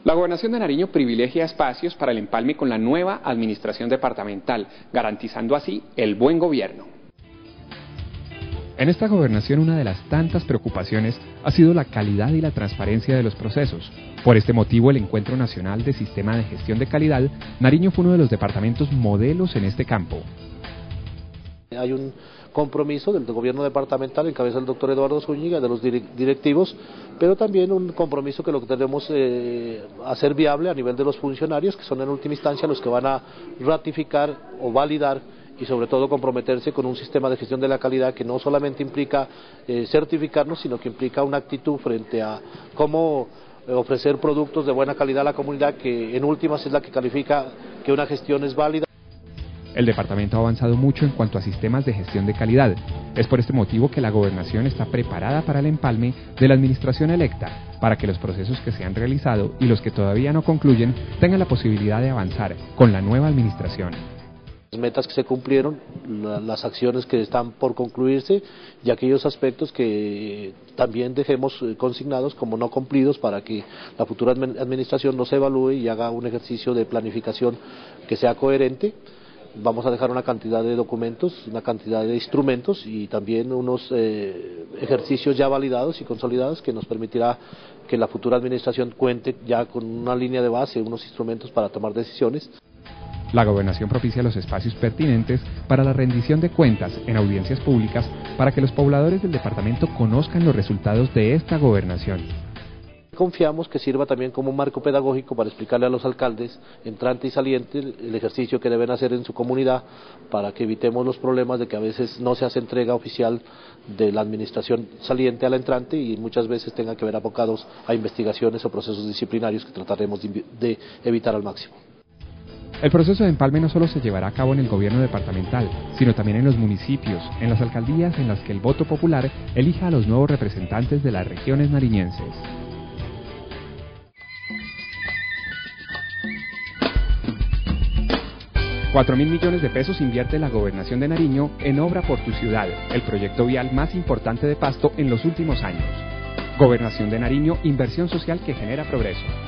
La Gobernación de Nariño privilegia espacios para el empalme con la nueva administración departamental, garantizando así el buen gobierno. En esta gobernación una de las tantas preocupaciones ha sido la calidad y la transparencia de los procesos. Por este motivo, el Encuentro Nacional de Sistema de Gestión de Calidad, Nariño fue uno de los departamentos modelos en este campo. Hay un compromiso del gobierno departamental en cabeza del doctor Eduardo Zúñiga, de los directivos, pero también un compromiso que lo que tenemos hacer viable a nivel de los funcionarios, que son en última instancia los que van a ratificar o validar y sobre todo comprometerse con un sistema de gestión de la calidad que no solamente implica certificarnos, sino que implica una actitud frente a cómo ofrecer productos de buena calidad a la comunidad, que en últimas es la que califica que una gestión es válida. El departamento ha avanzado mucho en cuanto a sistemas de gestión de calidad. Es por este motivo que la gobernación está preparada para el empalme de la administración electa, para que los procesos que se han realizado y los que todavía no concluyen tengan la posibilidad de avanzar con la nueva administración. Las metas que se cumplieron, las acciones que están por concluirse y aquellos aspectos que también dejemos consignados como no cumplidos para que la futura administración los evalúe y haga un ejercicio de planificación que sea coherente. Vamos a dejar una cantidad de documentos, una cantidad de instrumentos y también unos ejercicios ya validados y consolidados que nos permitirá que la futura administración cuente ya con una línea de base, unos instrumentos para tomar decisiones. La gobernación propicia los espacios pertinentes para la rendición de cuentas en audiencias públicas para que los pobladores del departamento conozcan los resultados de esta gobernación. Confiamos que sirva también como un marco pedagógico para explicarle a los alcaldes entrante y saliente el ejercicio que deben hacer en su comunidad para que evitemos los problemas de que a veces no se hace entrega oficial de la administración saliente a la entrante y muchas veces tenga que ver abocados a investigaciones o procesos disciplinarios que trataremos de evitar al máximo. El proceso de empalme no solo se llevará a cabo en el gobierno departamental, sino también en los municipios, en las alcaldías en las que el voto popular elija a los nuevos representantes de las regiones nariñenses. $4.000 millones invierte la Gobernación de Nariño en Obra por tu Ciudad, el proyecto vial más importante de Pasto en los últimos años. Gobernación de Nariño, inversión social que genera progreso.